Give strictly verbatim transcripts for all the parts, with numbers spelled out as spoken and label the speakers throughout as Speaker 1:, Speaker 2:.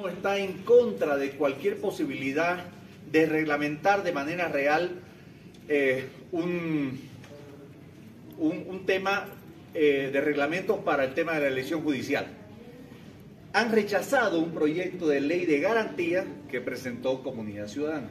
Speaker 1: Está en contra de cualquier posibilidad de reglamentar de manera real eh, un, un, un tema eh, de reglamentos para el tema de la elección judicial. Han rechazado un proyecto de ley de garantía que presentó Comunidad Ciudadana.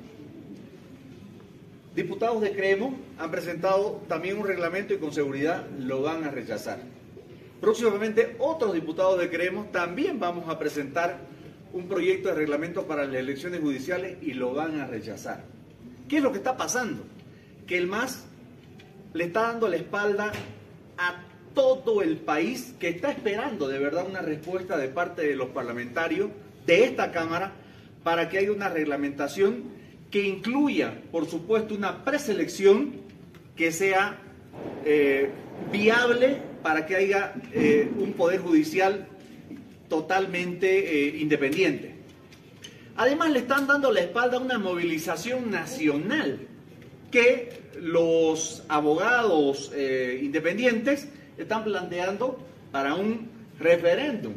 Speaker 1: Diputados de Creemos han presentado también un reglamento y con seguridad lo van a rechazar. Próximamente otros diputados de Creemos también vamos a presentar un proyecto de reglamento para las elecciones judiciales y lo van a rechazar. ¿Qué es lo que está pasando? Que el M A S le está dando la espalda a todo el país que está esperando de verdad una respuesta de parte de los parlamentarios de esta Cámara para que haya una reglamentación que incluya, por supuesto, una preselección que sea eh, viable para que haya eh, un poder judicial totalmente eh, independiente. Además, le están dando la espalda a una movilización nacional que los abogados eh, independientes están planteando para un referéndum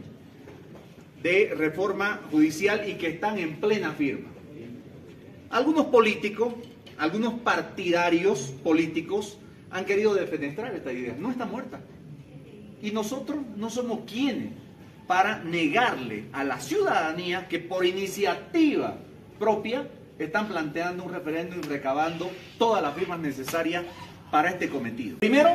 Speaker 1: de reforma judicial y que están en plena firma. Algunos políticos, algunos partidarios políticos han querido defenestrar esta idea. No está muerta. Y nosotros no somos quienes para negarle a la ciudadanía que por iniciativa propia están planteando un referéndum y recabando todas las firmas necesarias para este cometido. Primero,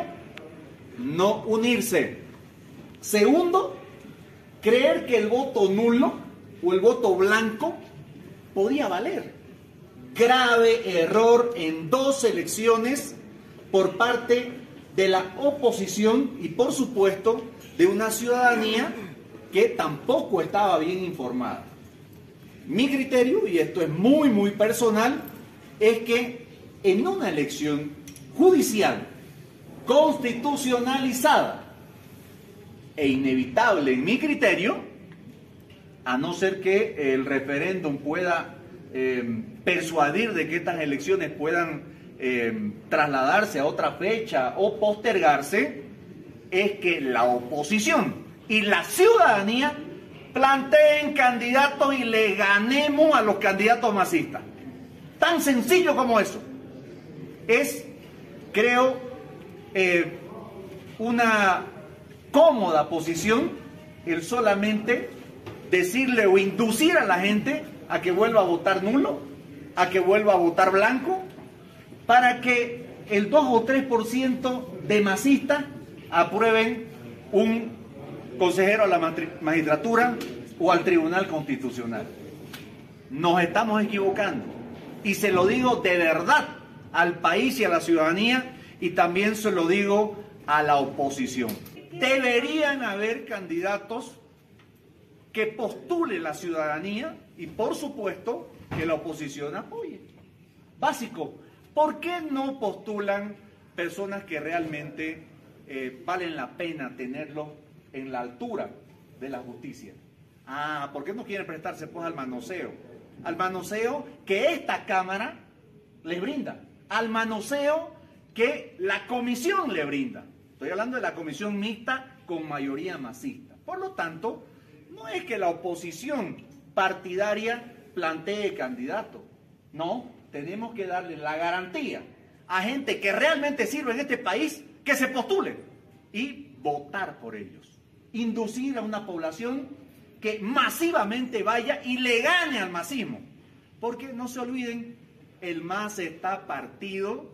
Speaker 1: no unirse. Segundo, creer que el voto nulo o el voto blanco podía valer. Grave error en dos elecciones por parte de la oposición y, por supuesto, de una ciudadanía que tampoco estaba bien informada. Mi criterio, y esto es muy, muy personal, es que en una elección judicial constitucionalizada e inevitable en mi criterio, a no ser que el referéndum pueda eh, persuadir de que estas elecciones puedan eh, trasladarse a otra fecha o postergarse, es que la oposición y la ciudadanía planteen candidatos y le ganemos a los candidatos masistas. Tan sencillo como eso. Es, creo, eh, una cómoda posición el solamente decirle o inducir a la gente a que vuelva a votar nulo, a que vuelva a votar blanco, para que el dos o tres por ciento de masistas aprueben un consejero a la magistratura o al Tribunal Constitucional. Nos estamos equivocando y se lo digo de verdad al país y a la ciudadanía, y también se lo digo a la oposición. Deberían haber candidatos que postule la ciudadanía y, por supuesto, que la oposición apoye. Básico, ¿por qué no postulan personas que realmente eh, valen la pena tenerlos en la altura de la justicia? Ah, ¿por qué no quieren prestarse pues al manoseo? Al manoseo que esta Cámara les brinda, al manoseo que la comisión le brinda. Estoy hablando de la comisión mixta con mayoría masista. Por lo tanto, no es que la oposición partidaria plantee candidato. No, tenemos que darle la garantía a gente que realmente sirve en este país que se postule y votar por ellos. Inducir a una población que masivamente vaya y le gane al masismo. Porque no se olviden, el M A S está partido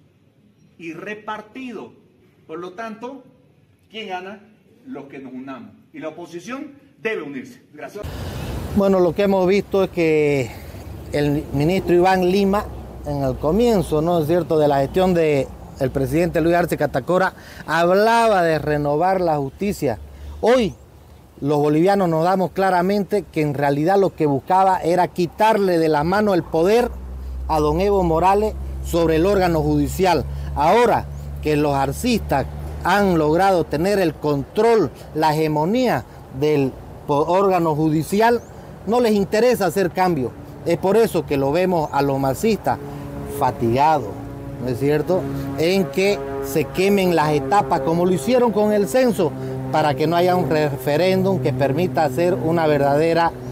Speaker 1: y repartido. Por lo tanto, ¿quién gana? Los que nos unamos. Y la oposición debe unirse. Gracias.
Speaker 2: Bueno, lo que hemos visto es que el ministro Iván Lima, en el comienzo, ¿no es cierto?, de la gestión del presidente Luis Arce Catacora, hablaba de renovar la justicia. Hoy los bolivianos nos damos claramente que en realidad lo que buscaba era quitarle de la mano el poder a don Evo Morales sobre el órgano judicial. Ahora que los arcistas han logrado tener el control, la hegemonía del órgano judicial, no les interesa hacer cambios. Es por eso que lo vemos a los masistas fatigados, ¿no es cierto?, en que se quemen las etapas como lo hicieron con el censo, para que no haya un referéndum que permita hacer una verdadera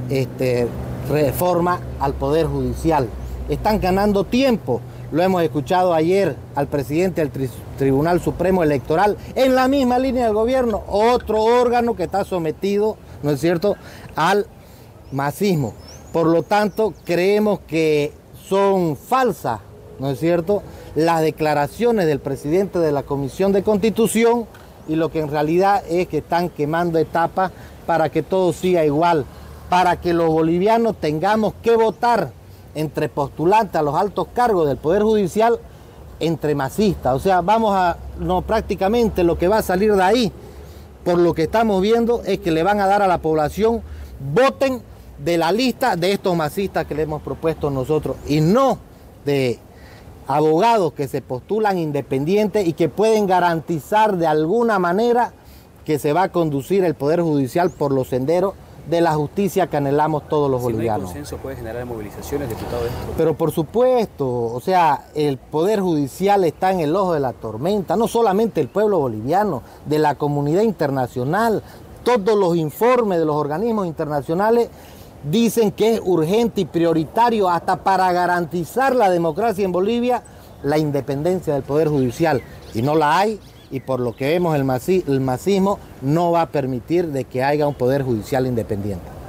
Speaker 2: este, reforma al Poder Judicial. Están ganando tiempo. Lo hemos escuchado ayer al presidente del tri Tribunal Supremo Electoral, en la misma línea del gobierno, otro órgano que está sometido, ¿no es cierto?, al masismo. Por lo tanto, creemos que son falsas, ¿no es cierto?, las declaraciones del presidente de la Comisión de Constitución, y lo que en realidad es que están quemando etapas para que todo siga igual, para que los bolivianos tengamos que votar entre postulantes a los altos cargos del Poder Judicial, entre masistas. O sea, vamos a, no, prácticamente lo que va a salir de ahí, por lo que estamos viendo, es que le van a dar a la población, voten de la lista de estos masistas que le hemos propuesto nosotros, y no de abogados que se postulan independientes y que pueden garantizar de alguna manera que se va a conducir el Poder Judicial por los senderos de la justicia que anhelamos todos los
Speaker 3: si
Speaker 2: bolivianos.
Speaker 3: No hay consenso, ¿puede generar movilizaciones, diputado? Esto?
Speaker 2: Pero por supuesto, o sea, el Poder Judicial está en el ojo de la tormenta, no solamente el pueblo boliviano, de la comunidad internacional. Todos los informes de los organismos internacionales dicen que es urgente y prioritario, hasta para garantizar la democracia en Bolivia, la independencia del Poder Judicial, y no la hay. Y por lo que vemos, el, masi el masismo no va a permitir de que haya un Poder Judicial independiente.